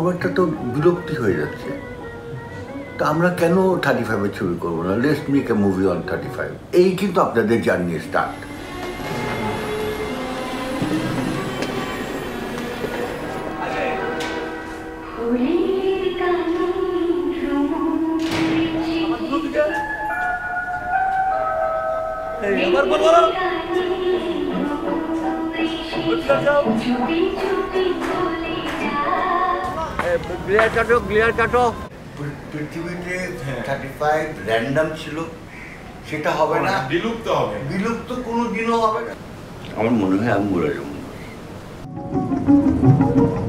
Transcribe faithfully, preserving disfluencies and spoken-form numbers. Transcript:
ফরম্যাটটা তো বিরক্তি হয়ে যাচ্ছে। তা আমরা কেন থার্টি ফাইভের ছবি করবো না? Let's make a movie on thirty five. এই কিন্তু আপনাদের জার্নি স্টার্ট। গ্লিয়ার কাটো গ্লিয়ার কাটো। পৃথিবীতে থার্টি ফাইভ র্যান্ডাম ছিল, সেটা হবে না, বিলুপ্ত হবে, বিলুপ্ত কোনো দিনও হবে না। আমার মনে হয় আমি বলে যাবো।